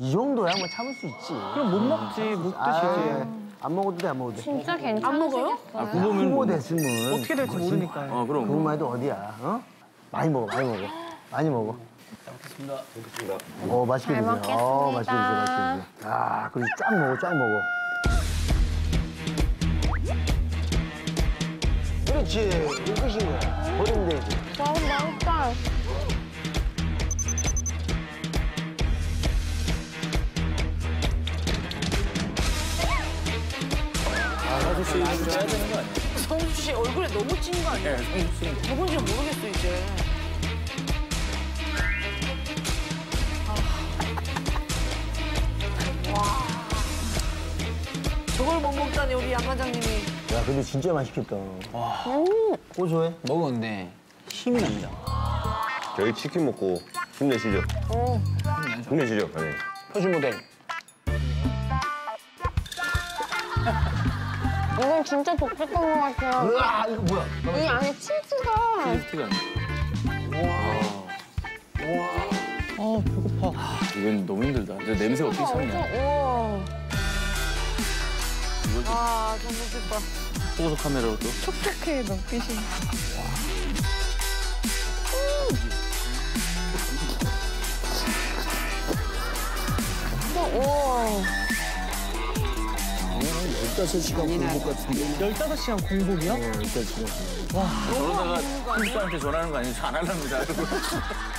이 정도야 뭐 참을 수 있지. 그럼 못 먹지, 못 드시지. 안 먹어도 돼, 안 먹어도 돼. 진짜 괜찮으시겠어요? 안 먹어요? 후보 됐으면 어떻게 될지 모르니까요. 그럼. 그것만 해도 어디야, 어? 많이 먹어, 많이 먹어. 많이 먹어. 잘 먹겠습니다. 맛있게 드세요. 맛있게 드세요, 맛있게 드세요. 아, 그리고 쫙 먹어, 쫙 먹어. 그렇지, 이거 끝인 거야. 버리면 되지. 너무 맛있다. 성수 씨 빼야 되는 거 아니에요? 성수 씨 얼굴에 너무 찐 거 아니에요? 네, 성수 씨. 누군지 모르겠어 이제. 와. 저걸 못 먹다니 우리 양 과장님이. 야, 근데 진짜 맛있겠다. 와. 고소해? 먹었는데 힘이 납니다. 저희 치킨 먹고 힘내시죠. 힘내시죠. 네. 표준 모델. 이건 진짜 독특한 것 같아요. 으아, 이거 뭐야? 이 안에 치즈가. 치즈티가. 와. 배고파. 이건 너무 힘들다. 근데 냄새 어떻게 참냐. 우와. 아 정말 좋다. 포고서 카메라로 또. 촉촉해, 눈빛이. 우와. 15시간 공복 같은데. 15시간 공복이요? 15시간. 저러다가 친구한테 전화하는 거 아니에요? 안 할랍니다.